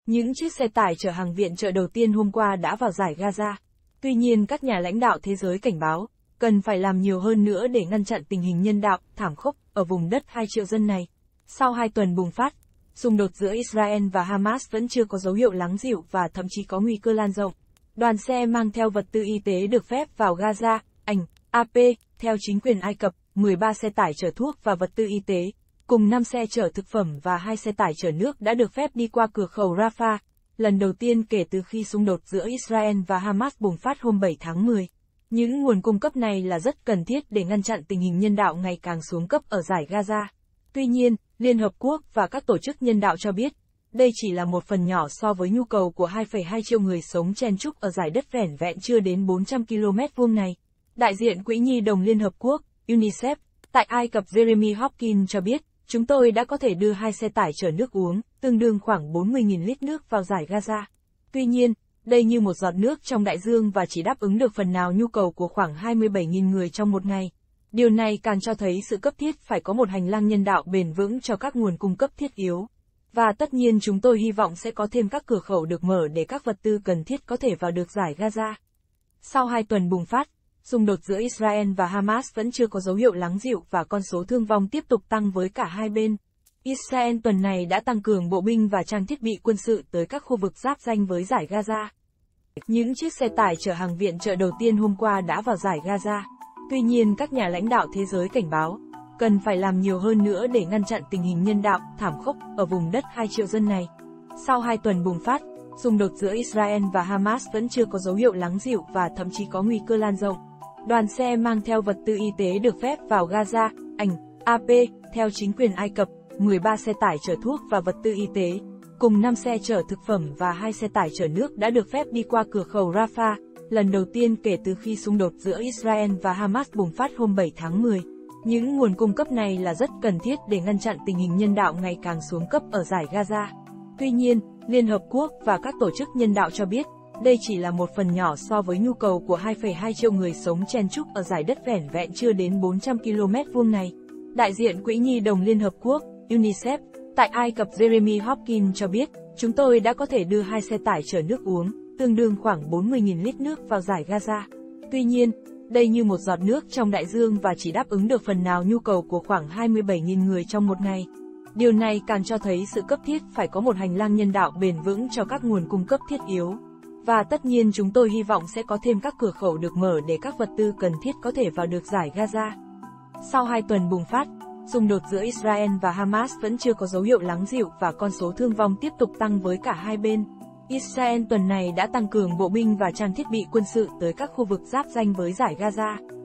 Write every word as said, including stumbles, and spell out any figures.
Những chiếc xe tải chở hàng viện trợ đầu tiên hôm qua đã vào giải Gaza. Tuy nhiên các nhà lãnh đạo thế giới cảnh báo, cần phải làm nhiều hơn nữa để ngăn chặn tình hình nhân đạo, thảm khốc, ở vùng đất hai triệu dân này. Sau hai tuần bùng phát, xung đột giữa Israel và Hamas vẫn chưa có dấu hiệu lắng dịu và thậm chí có nguy cơ lan rộng. Đoàn xe mang theo vật tư y tế được phép vào Gaza, ảnh, a pê, theo chính quyền Ai Cập, mười ba xe tải chở thuốc và vật tư y tế, cùng năm xe chở thực phẩm và hai xe tải chở nước đã được phép đi qua cửa khẩu Rafah, lần đầu tiên kể từ khi xung đột giữa Israel và Hamas bùng phát hôm bảy tháng mười. Những nguồn cung cấp này là rất cần thiết để ngăn chặn tình hình nhân đạo ngày càng xuống cấp ở giải Gaza. Tuy nhiên, Liên Hợp Quốc và các tổ chức nhân đạo cho biết, đây chỉ là một phần nhỏ so với nhu cầu của hai phẩy hai triệu người sống chen chúc ở giải đất vẻn vẹn chưa đến bốn trăm ki lô mét vuông này. Đại diện Quỹ Nhi đồng Liên Hợp Quốc, UNICEF, tại Ai Cập Jeremy Hopkins cho biết, chúng tôi đã có thể đưa hai xe tải chở nước uống, tương đương khoảng bốn mươi nghìn lít nước vào giải Gaza. Tuy nhiên, đây như một giọt nước trong đại dương và chỉ đáp ứng được phần nào nhu cầu của khoảng hai mươi bảy nghìn người trong một ngày. Điều này càng cho thấy sự cấp thiết phải có một hành lang nhân đạo bền vững cho các nguồn cung cấp thiết yếu. Và tất nhiên chúng tôi hy vọng sẽ có thêm các cửa khẩu được mở để các vật tư cần thiết có thể vào được giải Gaza. Sau hai tuần bùng phát, xung đột giữa Israel và Hamas vẫn chưa có dấu hiệu lắng dịu và con số thương vong tiếp tục tăng với cả hai bên. Israel tuần này đã tăng cường bộ binh và trang thiết bị quân sự tới các khu vực giáp ranh với giải Gaza. Những chiếc xe tải chở hàng viện trợ đầu tiên hôm qua đã vào giải Gaza. Tuy nhiên các nhà lãnh đạo thế giới cảnh báo, cần phải làm nhiều hơn nữa để ngăn chặn tình hình nhân đạo, thảm khốc, ở vùng đất hai triệu dân này. Sau hai tuần bùng phát, xung đột giữa Israel và Hamas vẫn chưa có dấu hiệu lắng dịu và thậm chí có nguy cơ lan rộng. Đoàn xe mang theo vật tư y tế được phép vào Gaza, ảnh, a pê, theo chính quyền Ai Cập, mười ba xe tải chở thuốc và vật tư y tế, cùng năm xe chở thực phẩm và hai xe tải chở nước đã được phép đi qua cửa khẩu Rafah, lần đầu tiên kể từ khi xung đột giữa Israel và Hamas bùng phát hôm bảy tháng mười. Những nguồn cung cấp này là rất cần thiết để ngăn chặn tình hình nhân đạo ngày càng xuống cấp ở giải Gaza. Tuy nhiên, Liên Hợp Quốc và các tổ chức nhân đạo cho biết, đây chỉ là một phần nhỏ so với nhu cầu của hai phẩy hai triệu người sống chen chúc ở giải đất vẻn vẹn chưa đến bốn trăm ki lô mét vuông này. Đại diện Quỹ Nhi đồng Liên Hợp Quốc, UNICEF, tại Ai Cập Jeremy Hopkins cho biết, chúng tôi đã có thể đưa hai xe tải chở nước uống, tương đương khoảng bốn mươi nghìn lít nước vào giải Gaza. Tuy nhiên, đây như một giọt nước trong đại dương và chỉ đáp ứng được phần nào nhu cầu của khoảng hai mươi bảy nghìn người trong một ngày. Điều này càng cho thấy sự cấp thiết phải có một hành lang nhân đạo bền vững cho các nguồn cung cấp thiết yếu. Và tất nhiên chúng tôi hy vọng sẽ có thêm các cửa khẩu được mở để các vật tư cần thiết có thể vào được giải Gaza. Sau hai tuần bùng phát, xung đột giữa Israel và Hamas vẫn chưa có dấu hiệu lắng dịu và con số thương vong tiếp tục tăng với cả hai bên. Israel tuần này đã tăng cường bộ binh và trang thiết bị quân sự tới các khu vực giáp ranh với giải Gaza.